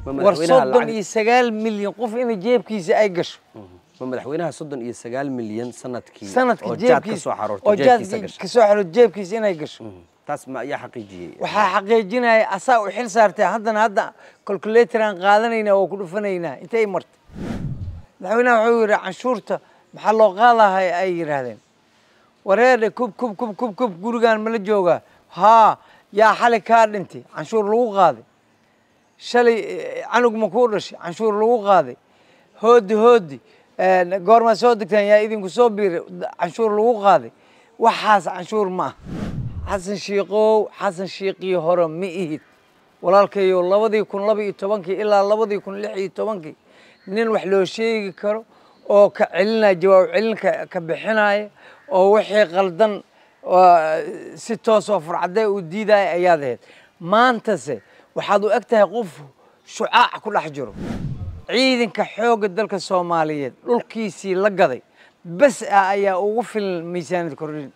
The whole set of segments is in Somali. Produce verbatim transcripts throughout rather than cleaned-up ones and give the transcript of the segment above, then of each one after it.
ورصدن يسجل مليون قف إن جيب كيس أيقش مدحوينها صدن يسجل مليون سنة كي سنة كي جيب كيس وجات كسوحر جيب كيس إن أيقش تسمع يا حقيقي وحقيقينا أسا وحين صارت هذا هذا كالكوليتران قادنينا وكل فنينا أنت أي مرت مدحوينها عور عن شورته محل قالها هاي أي هذين ورير كوب كوب كوب كوب كوب جورجان من الجوجا ها يا حالي كارد أنت عنشور لو غادي شلي عنق مكورش عنشور لو غادي هودي هودي قرما صودك يا إذن كسوبير عنشور لو غادي وحاس عنشور ما حسن شيقو حسن شيقي هرم مئيد walaalkay oo labadii kun laba iyo tobankii ilaa labadii kun lix iyo tobankii nin wax loo sheegi karo oo ka celinaa jawaab celinka ka bixinaya oo wixii qaldan si toos oo farcaday u diiday ayaad ahayd maantase waxaad u egtahay qof shucaac ku dhex jiro ciidanka xoogga dalka Soomaaliyeed dhulkiisii la gaday bas ayaa ugu filan miisaanid kordhin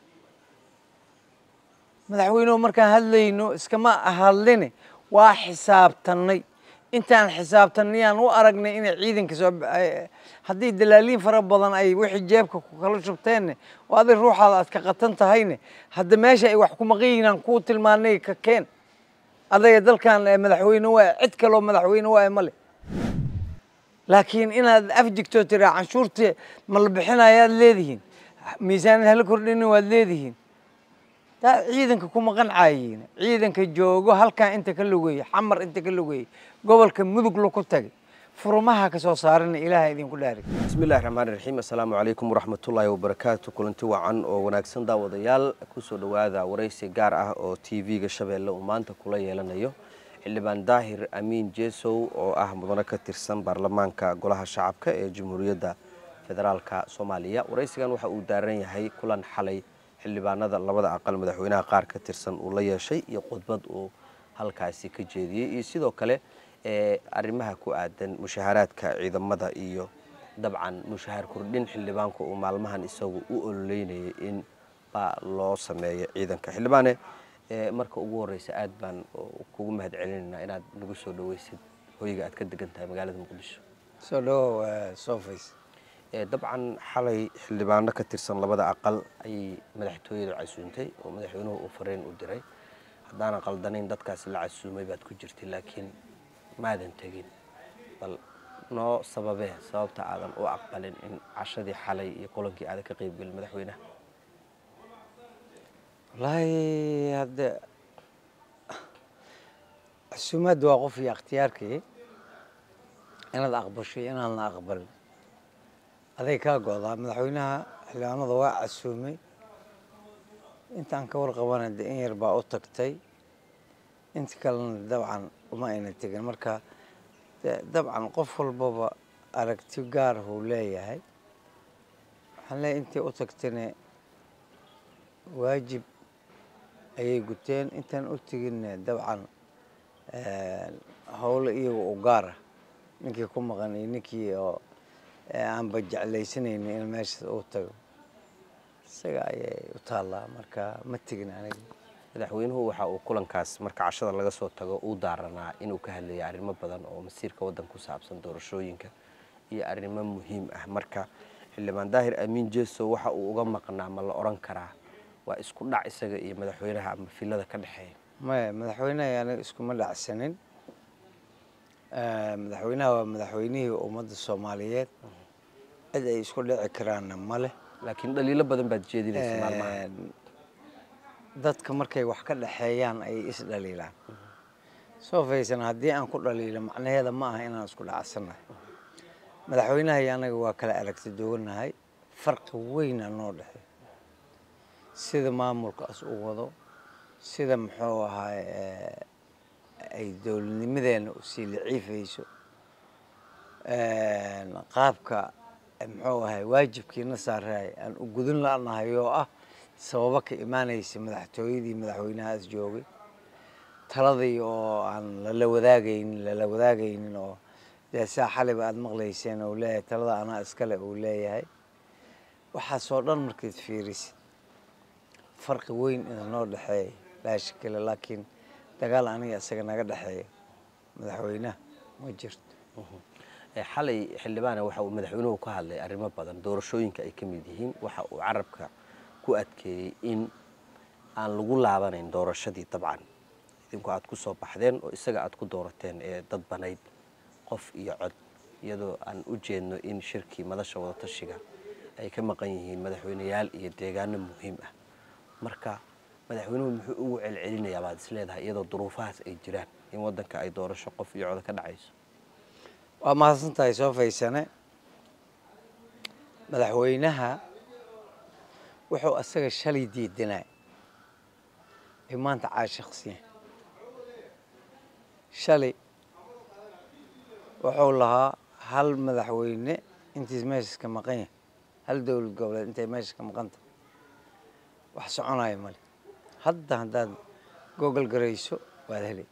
madaxweynuhu markaan hadlayno iskama hadline waa xisaabtanay intaan xisaabtanayaan u aragnay in ciidanka soo hadii dalaaliin fara badan ay wixii jeebka ku kala shubteen oo aad ruuxaada aad ka qatan tahayne hadda meesha ay wax ku maqaynaan ku tilmaanay ka keen adayga dalkan madaxweynuhu waa cid kale oo madaxweynuhu waa male laakiin inaad afjigto tira canshuurta ma la bixinayaad leedihiin miisaan hal kordhin waad leedihiin ciidanka kuma qancayeen ciidanka joogo halka inta ka lugeeyay xamar inta ka lugeeyay gobolka mudug loo ku tagay furmaha ka soo saaran ilaahay idin ku dhaari bismillaahir rahmaanir rahiim assalaamu alaykum warahmatullaahi wabarakaatuh kulanti wacan oo wanaagsan daawadayaal ku soo dhawaada waraysi gaar ah oo T V-ga Shabeelle uu maanta kula yeelanayo xildhibaan Daahir Amiin Jeesow oo ah mudane ka tirsan baarlamaanka golaha shacabka ee Jamhuuriyadda Federaalka Soomaaliya waraysigan waxa uu daaran yahay kulan xalay xildhibaanada labada aqal madaxweynaha qaar ka tirsan uu la yeeshay iyo khudbad uu halkaasi ka jeediyay iyo sidoo kale ee arrimaha ku aadan mushaharaadka ciidamada iyo dabcan mushahar kordhin xildhibaanku uu maalmahan isagu u ololeynayay in ba loo sameeyo ciidanka xildhibaane ee marka ugu horeysa aad baan kugu mahad celinaynaa inaad nagu soo dhaweysid hoyga aad ka degan tahay magaalada Muqdisho soo dhaw Soofays dabcan xalay xildhibaano ka tirsan labada aqal ay madaxtooyada casuuntay oo madaxweynuhu uu fareen u diray hadana qaldanayn dadkaas la casuumay baad ku jirtay laakiin maadan tagin bal noo sababay sababta aadan u aqbalin in cashadii xalay iyo kulankii aad ka qayb gal madaxweynaha wallahi hada casuumad waa qof iyo ikhtiyaarkii inaad aqbashay inaan la aqbalin aday ka go'daa madaxweynaha xilligaanada waa casuumay intaan ka warqabanay in yar baa u tagtay inta kalena dabcan uma ayna tagin marka dabcan qof walbaba aragti gaar ah uu leeyahay waxaan leeyahay intii u tagtayna waajib ayay guteen intaan u tagin dabcan howlo iyaga u gaar ah ninkii ku maqan iyo ninkii oo aan bajaclaysanayna in meesha uu tago isaga ayay u taalaa marka ma tagin aniga madaxweynuhu waxa uu kulankaas marka cashada laga soo tago uu daaranaa inuu ka hadlayo arrimo badan oo masiirka waddanka ku saabsan doorashooyinka iyo arrimo muhiim ah marka xildhibaan Daahir Amiin Jeesow waxa uu uga maqnaa ma la oran karaa waa isku dhac isaga iyo madaxweynaha ama filada ka dhaxeeya ma madaxweynaha aniga isku ma dhacsanin madaxweynaha waa madaxweynihii ummadda Soomaaliyeed cid ay isku dhici karaan male laakiin dhaliilo badan baad jeedinaysaa maalmaha dadka markay wax ka dhaxeeyaan ay is dhaliilaan soo faysan hadii aan ku dhaliilo macnaheeda ma aha inaan isku dhacsanahay madaxweynaha anaga waa kala aragti duwanahay farqi weyn oo dhaxay sida maamulkaas u wado sida muxuu ahaa ay dawladnimadeena u sii liciifayso qaabka muxuu ahaa waajibkiina saaray aan u gudun laanahay oo ah sababa ka imaanaysa madaxtooyadii madaxweynahaas joogay taladii oo aan la wadaagaynin la wadaagaynin oo deesaa xalib aad maqlayseen oo leeyahay talada ana iskale oo leeyahay waxa soo dhan markii fiirisid farqi weyn inoo dhaxeey la shakil laakiin dagaal aniga isaga naga dhaxeey madaxweynaha ma jirto. xalay xildhibaana waxa uu madaxweynuhu ka hadlay arrimo badan doorashooyinka ay ka mid yihiin waxa uu carabka ku adkeeyey in aan lagu laabanayn doorashadii dabcan idinku aad ku soo baxdeen oo isaga aad ku doorateen ee dad banayd qof iyo cod iyadoo aan u jeedno in shirkii madasha wada tashiga ay ka maqan yihiin madaxweynayaal iyo deegaano muhiim ah marka madaxweynuhu muxuu ugu celcelinayaa baad isleedahay iyadoo duruufahaas ay jiraan in waddanka ay doorasho qof iyo cod ka dhacayso waa mahadsantahay soo faysane madaxweynaha wuxuu asaga shalay diidanaa ee maanta caashaqsiya shalay wuxuu lahaa hal madaxweyne intiis meeshaas ka maqan yahay hal dowlad goboleed intay meesha ka maqanta wax soconaya male hadda haddaad google garayso waad helay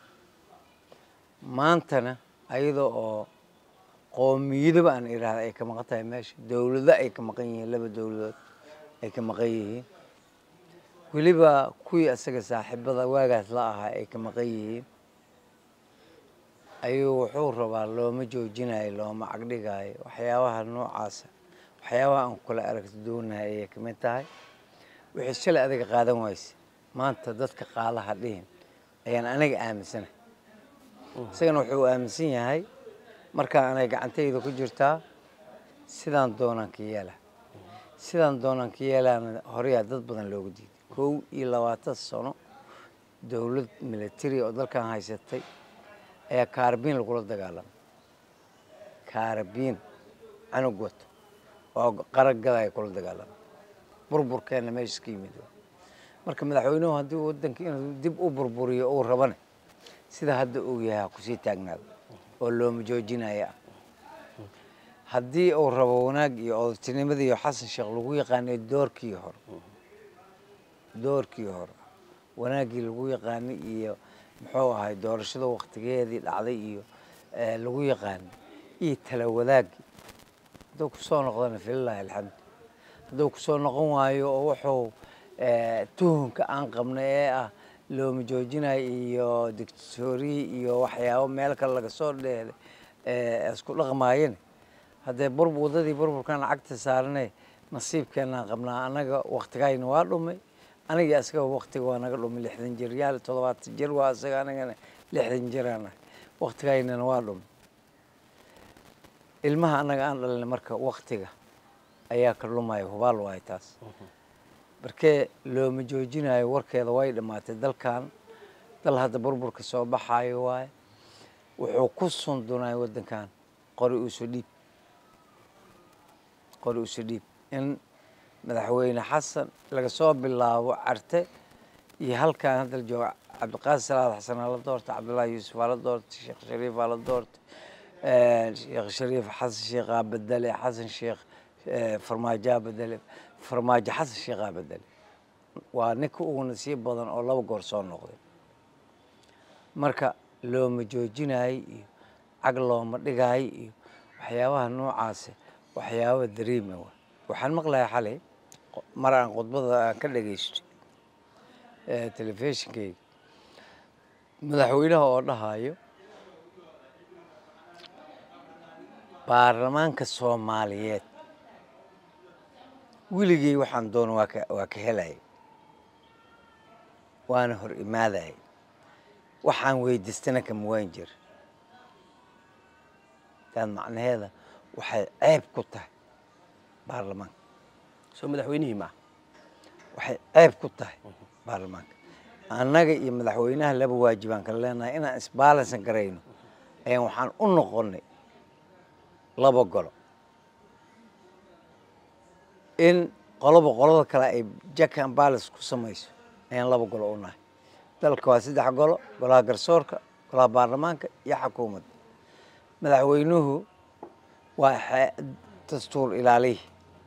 maantana ayadoo oo qoomiyadaba aan idhaahda ay ka maqan tahay meesha dowlado ay ka maqan yihiin laba dowladood ay ka maqan yihiin weliba kuwii asaga saaxiibada waagaas la ahaa ay ka maqan yihiin ayuu wuxuu rabaa looma joojinayo looma cagdhigayo waxyaabaha noocaasa waxyaabaha aan kula aragti doonahay ayay ka mid tahay wixii shalay adiga qaadan wayse maanta dadka qaalaha dhihin ayaan aniga aaminsanahay isagana wuxuu aaminsan yahay markaa anay gacantayda ku jirtaa sidaan doonaan ka yeelaa sidaan doonaan ka yeelaana horeyaa dad badan loogu diiday kow iyo labaatan sano dowlad military oo dalkan haysatay ayaa kaarbiin lagula dagaalamay kaarbiin canug wato oo qaragada ay kula dagaalamay burburkeenna meesha ka yimid marka madaxweynuhu haddii waddanka inuu dib u burburiyo uu rabane sida hadda uu yahay kusii taagnaado oo looma joojinaya haddii uu rabo wanaag iyo odatinimada iyo xasan sheekh lagu yaqaanay doorkii hore doorkii hore wanaaggii lagu yaqaanay iyo muxuu ahay doorashada waqtigeedii dhacday iyo lagu yaqaanay iyo tala wadaagii hadduu kusoo noqdana fililaahi alxamdu hadduu kusoo noqon waayo oo wuxuu tuhunka aan qabnay ee ah looma joojinayo iyo dictatoriyi iyo waxyaabo meel kale laga soo dheelay isku dhaqmaayeen haddee burb waddadii burburkan lacagta saaranay nasiibkeenaan qabnaa annaga waqtigayna waa dhumay anigii asaga waqtiga waa naga dhumay lixdan jir yaal toddobaatan jir waa asaga anigana lixdan jiraan ahay waqtigaynana waa dhumay ilmaha annaga aan dhalinay marka waqtiga ayaa ka lumaya hubaal waay taas markee looma joojinayo warkeeda way dhammaatay dalkan dal hadda burburka soo baxaayo waaye wuxuu ku sundunay waddankan qori usu dhiib qori usu dhiib in madaxweyne xasan laga soo bilaabo carte iyo halkan hadda la jooga cabdiqaadir salaad xasan aa la doortay cabdullaahi yuusuf aa la doortay sheekh shariif aa la doortay sheekh shariif xasan sheekhaa bedele xasan sheekh farmaajaa bedele farmaajo xasan sheekhaa bedele waa ninka ugu nasiib badan oo laba goor soo noqday marka looma joojinayo iyo cag looma dhigayo iyo waxyaabaha noocaasi waxyaaba dareema wa waxaan maqlayaa xalay mar aan khudbada aan ka dhagaysto telefishinkeyga madaxweynaha oo dhahayo baarlamaanka soomaaliyeed weligey waxaan doono waa ka waa ka helaya waana hor imaadaya waxaan weydiistana kama waan jir taan macnaheeda waxay ceeb ku tahay baarlamaanka soo madaxweynihii ma waxay ceeb ku tahay baarlamaanka annaga iyo madaxweynaha laba waajibaan kala leenahay inaan isbaalansan garayno ayaan waxaan u noqonnay laba golo in qoloba qolada kale ay jack and balance ku samayso ayaan laba golo u nahay dalka waa saddex golo golaha garsoorka golaha baarlamaanka iyo xukuumadda madaxweynuhu waa dastuur ilaalihi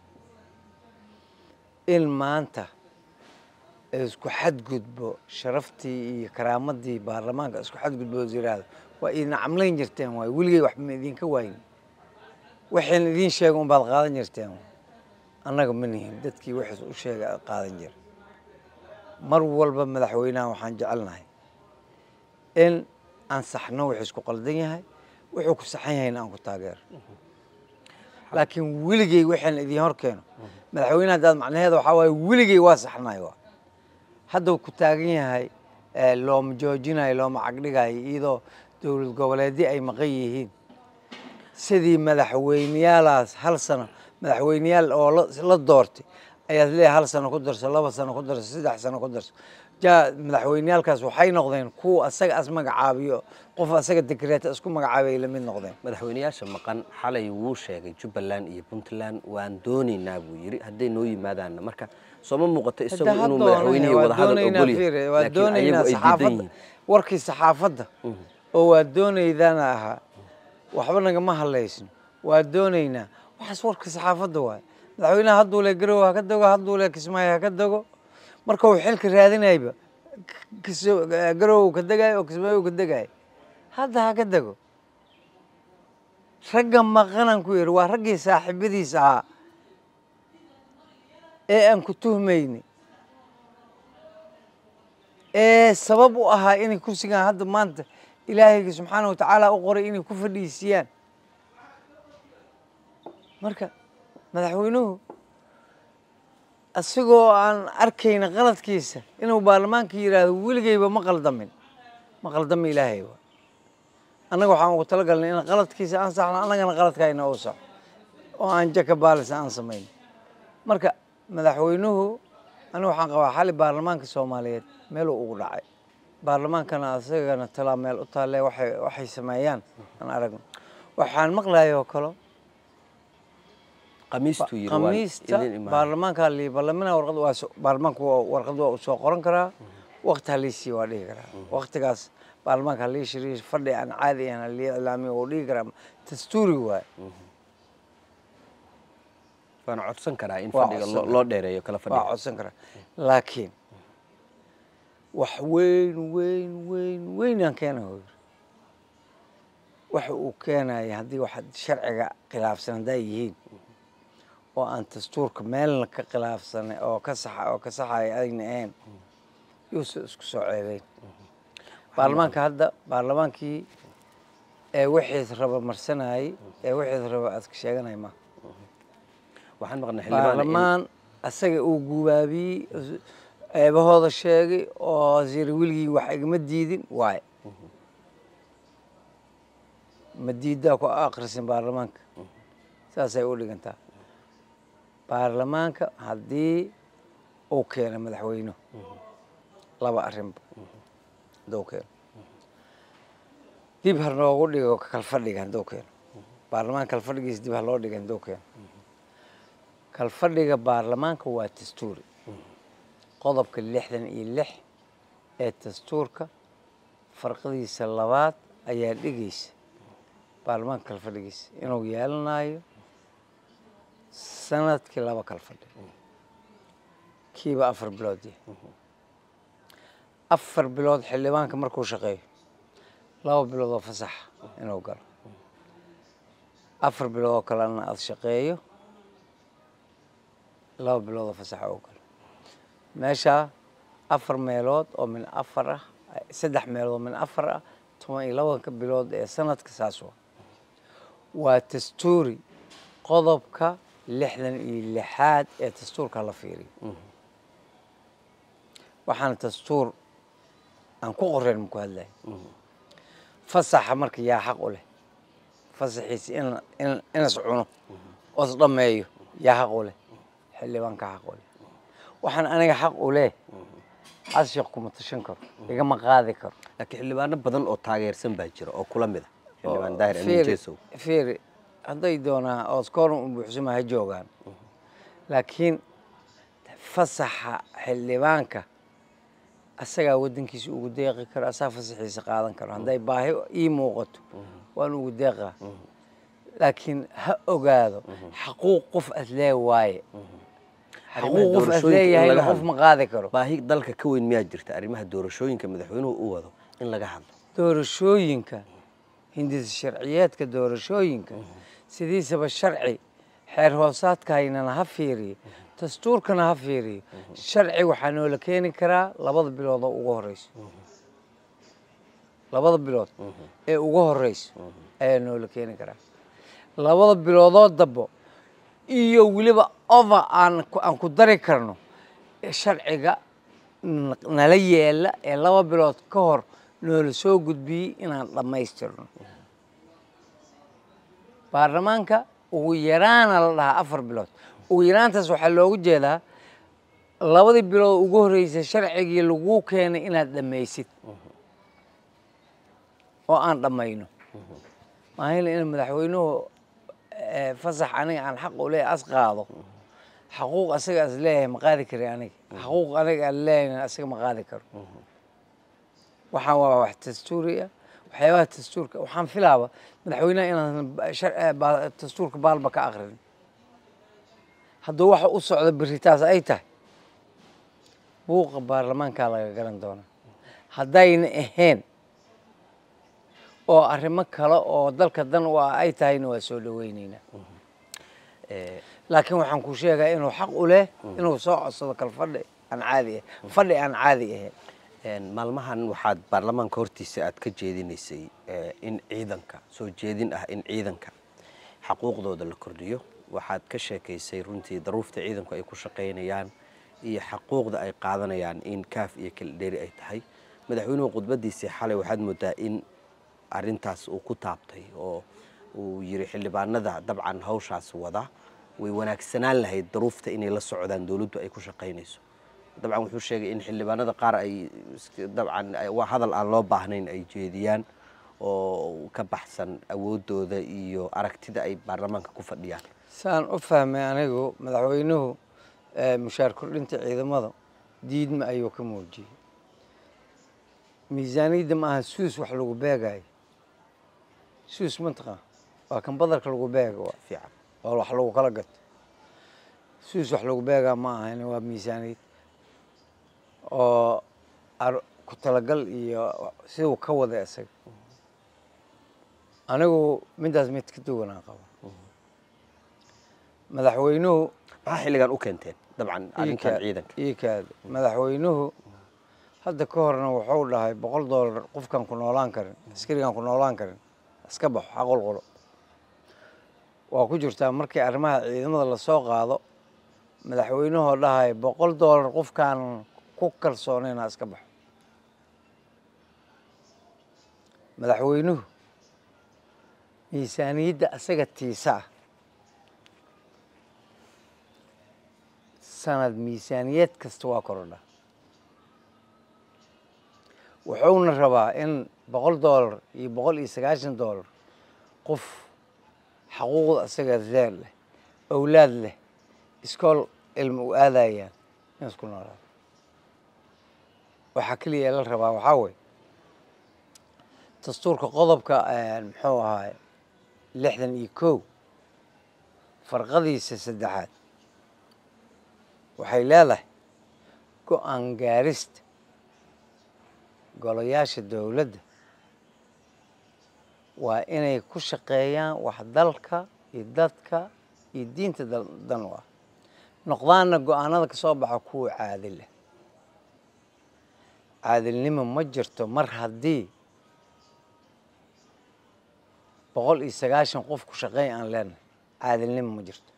in maanta isku xadgudbo sharaftii iyo karaamadii baarlamaanka isku xadgudbo yiraahdo waa idin camlayn jirteen waay weligey waxba ma idinka waayin waxaan idin sheega unbaad qaadan jirteen annaga ma nihin dadkii waxaas u sheega qaadan jira mar walba madaxweynaha waxaan jecelnahay in aan saxno wixii isku qaldan yahay wuxuu ku saxan yahay in aan ku taageero laakiin weligay waxaan idin hor keeno madaxweynaha haddaad macnaheeda waxaa waaye weligay waa saxnaay waa hadda uu ku taagan yahay looma joojinayo looma cagdhigayo iyadoo dowlad goboleedyo ay maqan yihiin sidii madaxweyneyaalaas hal sano madaxweyneyaal oo la doortay ayaad leeyahay hal sano ku darso laba sano ku darso saddex sano ku darso jaa madaxweyneyaalkaas waxay noqdeen kuwa asaga as magacaabiyo qof asaga dekreeta isku magacaabay la mid noqdeen madaxweynayaasha maqan xalay wuu sheegay Jubbaland iyo Puntland waan doonaynaa buu yiri hadday noo yimaadaan marka sooma muuqato isagu inuu madaxweynaha wada hadal ogol yahay waa doonaynaa saxaafadda warkii saxaafadda oo waa doonaydana ahaa waxba nagama hadlaysin waa doonaynaa waxaas warkii saxaafadda waay madaxweynaha hadduu le garow ha ka dago hadduu le kismaayo ha ka dago marka uu xilka raadinayba garow ka degaayo oo kismaayo ka degaayo hadda ha ka dago ragga maqanan ku yiri waa raggii saaxiibadiis ahaa ee aan ku tuhmayni ee sabab u ahaa inay kursigan hadda maanta ilaahayga subxaanahu watacaala u qoray inay ku fadhiisiyaan marka madaxweynuhu asigoo aan arkayna qaladkiisa inuu baarlamaanka yiraahdo weligayba ma qaldamin ma qaldami ilaahay waa annaga waxaan ugu talagalnay in qaladkiisa aan saxno annagana qaladkayna uu saxo oo aan jaka baalis aan samayn marka madaxweynuhu aniga waxaan qabaa xali baarlamaanka Soomaaliyeed meel uu ugu dhacay baarlamaankana asagana talaa meel u taalee waxay waxay sameeyaan aan aragno waxaan maqlaayay kale qamiistu yiri qamiista baarlamaanka li baarlamaanka warqad waa baarlamaanka warqad waa soo qoran karaa waqti halisi waa dhigi karaa waqtigaas baarlamaanka li shiri fadhi aan caadi ah li ilaami oo dhigi karaa dastuuri waa waan codsan karaa in fadhiga loo dheereeyo kala fadhiga waa codsan karaa laakiin wax weyn weyn weyn weyn aan keenayo waxa uu keenay haddii wax sharciga khilaafsan haday yihiin oo aan dastuurka meelna ka khilaafsan oo ka sax oo ka saxay ayna ahayn yuusu isku soo ceebay baarlamaanka hadda baarlamaankii ee wixii raba marsanay ee wixii raba aad ka sheeganay ma waxaan maqnaa xildhibaan baarlamaan asaga uu guubaabi eebahooda sheegay oo wasiir wilgii wax igama diidin waay ma diidaa ku akhrisin baarlamaanka saasay u dhigantaa baarlamaanka haddii uu keeno madaxweynuhu laba arrinba hadduu keeno dib har noogu dhigo kalfadhiga hadduu keeno baarlamaanka kalfadhigiisa dib har loo dhiga hadduu keeno kalfadhiga baarlamaanka waa dastuuri qodobka lixdan iyo lix ee dastuurka farqadiisa labaad ayaa dhigaysa baarlamaanka kalfadhigiisa inuu yeelanayo sanadkii laba kalfadhi kiiba afar bilood yahay afar bilood xildhibaanka markuu shaqeeyo laba bilood oo fasax inuu galo afar bilood oo kalena aad shaqeeyo laba bilood oo fasax uu galo meesha afar meelood oo min afar ah saddex meelood oo min afar ah toban iyo laba bilood ee sanadka saas waa waa dastuuri qodobka lixdan iyo lixaad ee dastuurka la fiiriyo waxaan dastuur aan ku qorayn ku hadlay fasaxa marka yaa xaq u leh fasaxiisa in in in cuno oo dhameeyo yaa xaq u leh xildhibaanka xaq u leh waxaan aniga xaq u leh ashiq kuma tashan karo igama qaadi karo laakiin xildhibaano badan oo taageersan baa jira oo kula mid ah xildhibaan daahir amiin jeesow fiiri hadday doonaa oo skooran u buuxsama ha joogaan laakiin fasaxa xildhibaanka asagaa waddankiisa ugu deeqi karo asaa fasaxiisa qaadan karo hadday baahi ii muuqato waan ugu deeqaa laakiin ha ogaado xaquuq qof aad lee waaye xaquuq qof aad leeyahay qof ma qaadi karo baahi dalka ka weyn miyaa jirta arrimaha doorashooyinka madaxweynuhu u wado in laga hadlo doorashooyinka hindisa sharciyeedka doorashooyinka sidiisaba sharci xeer hoosaadkaynana ha fiiriyo dastuurkana ha fiiriyo sharci waxaa noola keeni karaa labada bilood oo ugu horeyso labada bilood ee ugu horeysa ayaa noola keeni karaa labada biloodoo dabo iyo weliba over aan aan ku dari karno sharciga nala yeela ee laba bilood ka hor noola soo gudbiyey inaan dhammaystirno baarlamaanka ugu yaraana la dhahaa afar bilood ugu yaraantaas waxaa loogu jeedaa labadii bilood ugu horreysay sharcigii lagu keenay inaad dhammaysid oo aan dhammayno maahayla in madaxweynuhu fasax aniga aan xaq u leeyahay as qaado xaquuq asaga as leeyahay ma qaadi kari aniga xaquuq aniga aan leeyahay asaga ma qaadi karo waxaan waa wax dastuuri ah waxyaabaha dastuurka waxaan filaaba madaxweynaha inaan dastuurka baalba ka aqrin hadduu waxa u socda beritaas ay tahay buuqa baarlamaankaa laga garan doonaa haddayna ahayn oo arrimo kale oo dalka dan u ah ay tahayna waa soo dhaweyneynaa laakiin waxaan ku sheegaa inuu xaq u leh inuu soo codsado kal fadhi aan caadi ah fadhi aan caadi ahayn maalmahan waxaad baarlamaanka hortiisa aad ka jeedinaysay in ciidanka soo jeedin ah in ciidanka xaquuqdooda la kordhiyo waxaad ka sheekaysay runtii daruufta ciidanku ay ku shaqaynayaan iyo xaquuqda ay qaadanayaan in kaaf iyo kala dheeri ay tahay madaxweynuhu khudbadiisii xalay waxaad moodaa in arrintaas uu ku taabtay oo uu yiri xildhibaanada dabcan hawshaas wada way wanaagsanaan lahayd daruufta inay la socdaan dawladdu ay ku shaqaynayso dabcan wuxuu sheegay in xildhibaanada qaar ay dabcan waa hadal aan loo baahnayn ay jeediyaan oo ka baxsan awoodooda iyo aragtida ay baarlamaanka ku fadhiyaan saan u fahmay anigu madaxweynuhu mushaar kordhinta ciidamada diidma ayuu ka muujiyey miisaaniyadda ma aha suus wax lagu beegayo suus mantaqa waa kan badarka lagu beega waa fiican oo wax lagu kala gato suus wax lagu beegaa ma ahan waa miisaaniyad oo ku talagal iyo siduu ka wada isaga anigu midaas mid ka duwanaan qaba madaxweynuhu maxaa xilligan u keenteen dabcan arrinkan ciidanka ii kaada madaxweynuhu hadda ka horna wuxuu dhahay boqol doolar qofkaan ku noolaan karin askarigaan ku noolaan karin iska baxo xaqulqulo waa ku jirtaa markii arrimaha ciidamada lasoo qaado madaxweynuhoo dhahay boqol doolar qofkaan ku kalsoonayna iska baxo madaxweynuhu miisaaniyadda asaga tiisa ah sanad miisaaniyad kasta waa korodha wuxuuna rabaa in boqol doolar iyo boqol iyo sagaashan doolar qof xaquuqda asaga zeer leh awlaad leh iskool ilmi u aadayaan in isku noolaado waxaa keliya la rabaa waxaa weye dastuurka qodobka muxuu ahaay lixdan iyo kow farqadiisa saddexaad waxay leedahay go-aan gaarista golayaasha dowladda waa inay ku shaqeeyaan wax dalka iyo dadka iyo diinta dan u ah noqdaanna go-aanada ka soo baxa kuwa caadil ah caadilnimo ma jirto mar haddii boqol iyo sagaashan qof ku shaqeey aan leenahay caadilnimo ma jirto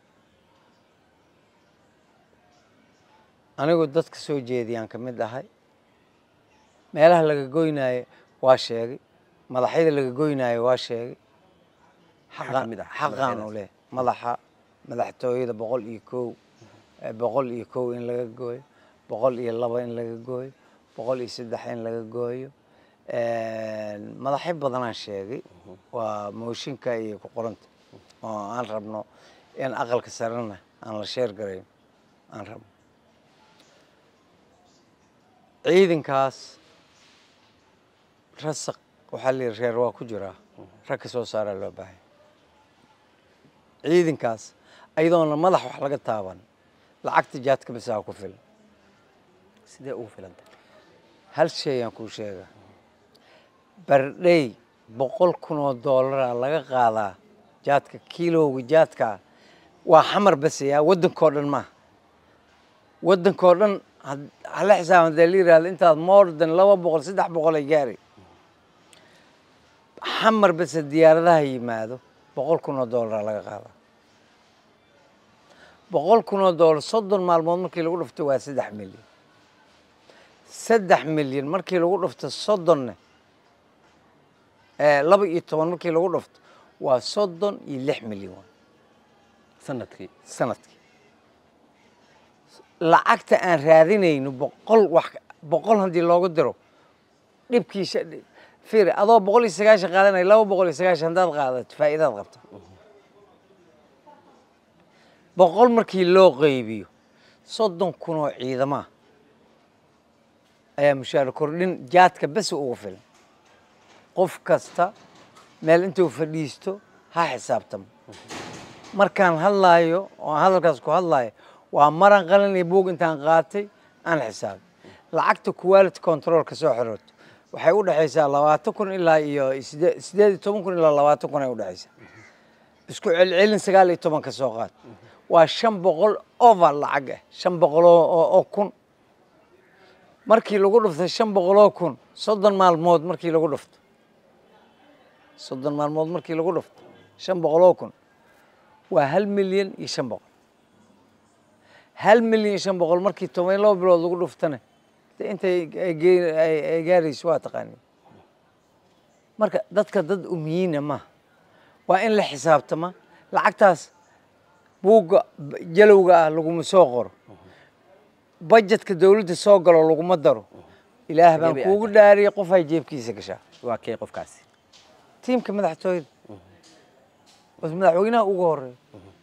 anigu dadka soo jeediyaan ka mid ahay meelaha laga goynaayo waa sheegay madaxyada laga goynaayo waa sheegay xaqaan u leh madaxa madaxtooyada boqol iyo kow boqol iyo kow in laga gooyo boqol iyo laba in laga gooyo boqol iyo saddex in laga gooyo madaxyo badanaan sheegay waa mooshinka iyo ku qoranta oo aan rabno in aqalka sarena aan la sheer garayn aan rabno ciidankaas rasaq waxaa la yidhi reer waa ku jiraa rag ka soo saaraa loo baahay ciidankaas ayadoona madax wax laga taaban lacagta jaadka bisaa ku filan sidee ugu filanta hal shay aan kuu sheega bardhey boqol kun oo doolaraa laga qaadaa jaadka kiilowga jaadkaa waa xamar baseyaa waddankoo dhan maaha waddankoo dhan hala xisaab hadee la yihahdo intaad more than laba boqol saddex boqol ay gaari xamar bas diyaaradaha yimaado boqol kun oo dollar laga qaadaa boqol kun oo dollar soddon maalmood markii lagu dhufto waa saddex milyan saddex milyan markii lagu dhufto soddonna ee laba iyo toban markii lagu dhufto waa soddon iyo lix milyan sanadkii sanadkii lacagta aan raadinayno boqol wax boqol haddii loogu diro dhibkiisa fiir adoo boqol iyo sagaashan qaadanay laba boqol iyo sagaashan haddaad qaadato faa'iidaad qabta boqol markii loo qaybiyo soddon kun oo ciidama ayaa mushaar kordhin jaadka bas ugu filan qof kasta meel intuu fadhiisto ha xisaabtamo markaan hadlaayo oo hadalkaas ku hadlaayo waa maran qalin iyo buug intaan qaatay aan xisaabay lacagta quality control ka soo xirooto waxay u dhaxaysaa labaatan kun ilaa iyo sideed iyo toban kun ilaa labaatan kun ay u dhaxaysaa isku celcelin sagaal iyo toban ka soo qaad waa shan boqol over lacag ah shan boqol oo kun markii lagu dhufto shan boqol oo kun soddon maalmood markii lagu dhufto soddon maalmood markii lagu dhufto shan boqol oo kun waa hal milyan iyo shan boqol hal milyan iyo shan boqol markii toban iyo laba bilood lagu dhuftana intay ay gaarayso waa taqaaniin marka dadka dad umiyiina maaha waa in la xisaabtama lacagtaas buugga jalowga ah laguma soo qoro budgetka dawladda soo galo laguma daro ilaah baan kuugu dhaariyay qof ay jeebkiisa gashaa waa kee qofkaasi tiimka madaxtooyada bas madaxweynaha ugu horeeya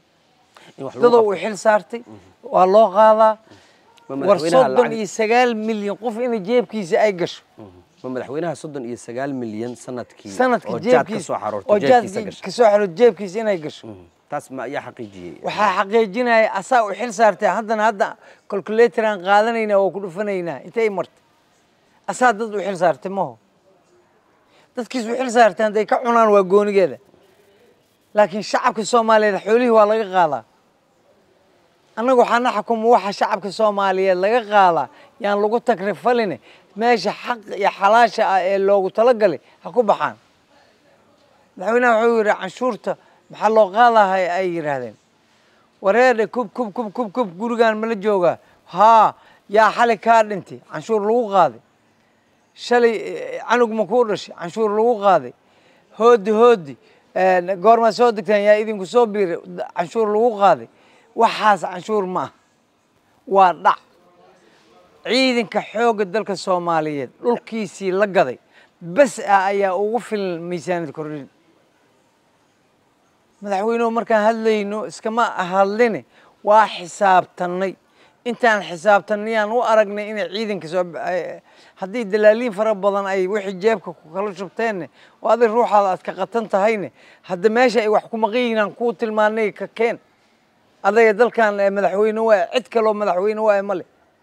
dadoo uu xil saartay waa loo qaadaa war soddon iyo sagaal milyan qof in jeebkiisa ay gasho ma madaxweynaha soddon iyo sagaal milyan sanadkii sanadkii jeebkiisa oo jeebkiisa gasho ka soo xiro jeebkiisa inay gasho taas ma ayaa xaqiijiyay waxaa xaqiijinaya asaa u xil saartay haddana hadda calculator aan qaadanaynaa oo ku dhufanaynaa intay martay asaa dad u xil saartay maho dadkiis u xil saartay hadday ka cunaan waa goonigeeda laakiin shacabka soomaaliyeed xoolihii waa laga qaadaa annagu waxaana xukumo waxa shacabka soomaaliyeed laga qaadaa yaan lagu takrifalin meesha xaq iyo xalaasha ah ee loogu talagalay ha ku baxaan madaxweynaha wuxuu yidhi canshuurta maxaa loo qaadahay ay yidhaahdeen wareedhe kub kub kub kub kub gurigaan mala joogaa haa yaa xali kaa dhintay canshuur lagu qaaday shalay canug ma kuu dhashay canshuur lagu qaaday hoodi hoodi goormaa soo degtaan yaa idinku soo biiray canshuur lagu qaaday waxaas canshuur ma ah waa dhac ciidanka xoogga dalka soomaaliyeed dhulkiisii la gaday bas ah ayaa ugu filan miisaaniyad kordhin madaxweynuhu markaan hadlayno iskama hadline waa xisaabtanay intaan xisaabtanayaan u aragnay inay ciidanka soo haddii dalaaliin fara badan ay wixii jeebka ku kala shubteenne oo adig ruuxaada aad ka qatan tahayne hadda meesha ay wax ku maqan yihiin aan kuu tilmaanay ka keen adaya dalkan madaxweyne waa cid kaloo madaxweyne waa male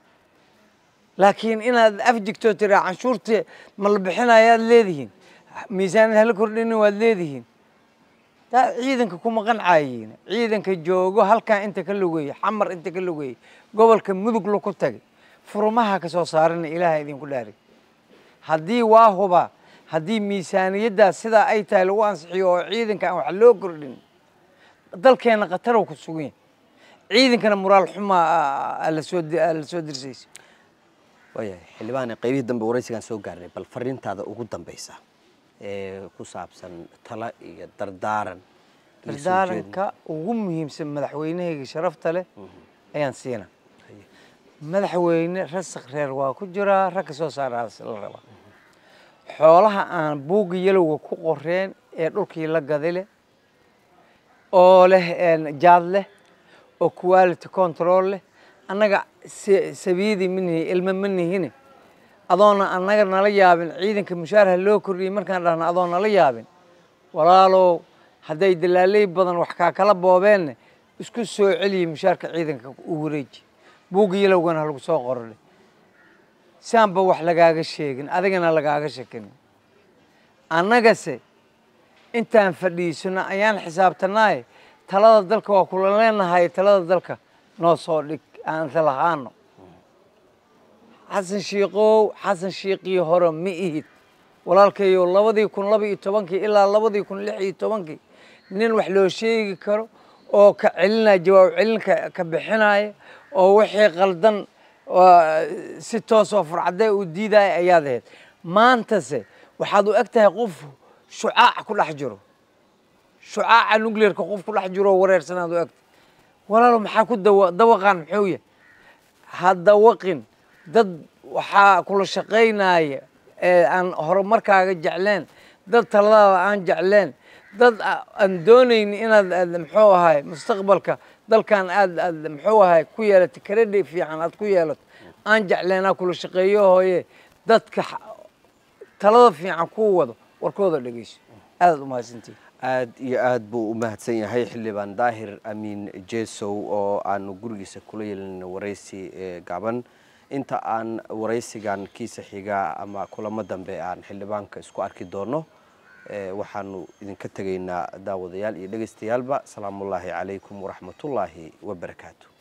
laakiin inaad afjigtoo tiraa canshuurta ma la bixinayaad leedihiin miisaaniyad hala kordhinin waad leedihiin taa ciidanka kuma qancaayiin ciidanka joogo halkan inta ka lugeeyay xamar inta ka lugeeyay gobolka mudug la ku tagay furmaha ka soo saarana ilaahay idinku dhaari haddii waa huba haddii miisaaniyaddaas sidaa ay tahay lagu ansixiyo oo ciidanka aan wax loo kordhin dalkeena khatar uu ku sugan yahay ciidankana muraal xumaa la soo la soo dirsaysa waayahay xildhibaan qaybihii dambe waraysigaan soo gaarnay bal fariintaada ugu dambaysa ee ku saabsan tala iyo dardaaran dardaaranka ugu muhiimsan madaxweynahayga sharafta leh ayaan siina madaxweyne rasaq reer waa ku jiraa rag ka soo saaraas la rabaa xoolaha aan buugga yalowga ku qoreen ee dhulkii la gaday leh oo leh jaad leh oo quality control leh annaga sabiidi minhi ilma manihine adoona annaga nala yaabin ciidanka mushaaraha loo kordhiyey markaan dhahna adoon nala yaabin walaalow hadday dalaaley badan wax kaa kala boobeenne isku soo celiye mushaarka ciidanka u wareeji buugga yalowgana ha lagu soo qorole siaanba wax lagaaga sheegin adigana lagaaga shekin annagase intaan fadhiisano ayaan xisaabtanaaye talada dalka waa kula leenahay talada dalka noo soo dhig aan talahaano xasan shiiqow xasan shiiqii hore ma ihid walaalkayo labadii kun laba iyo tobankii ilaa labadii kun lix iyo tobankii nin wax loo sheegi karo oo ka celinaya jawaab celinka ka bixinaya oo wixii qaldan si toos oo farcadee u diidaya ayaad ahayd maantase waxaad u eg tahay qof shucaac ku dhex jiro shucaaca nuclearka qof ku dhex jiro wareersanaad u egtahay walaalo maxaa ku dawaqaan muxuu yahay ha dawaqin dad waxaa kula shaqaynaya aan horumarkaaga jecleen dad taladaada aan jecleen dad aan doonayni inaad muxuu ahay mustaqbalka dalkan aad aad muxuu ahay ku yeelato credit fiican aad ku yeelato aan jecleenaa kula shaqeeyo hooye dadka talada fiican ku wado warkooda dhegeyso aad u mahadsantihiin aad iyo aad buu u mahadsan yahay xildhibaan daahir amiin jeesow oo aanu gurigiisa kula yeelanayno waraysi gaaban inta aan waraysigan kiisa xiga ama kulamo dambe aan xildhibaanka isku arki doono waxaanu idinka tegaynaa daawadayaal iyo dhagaystayaalba salaamullaahi calaykum waraxmatullaahi wabarakaatu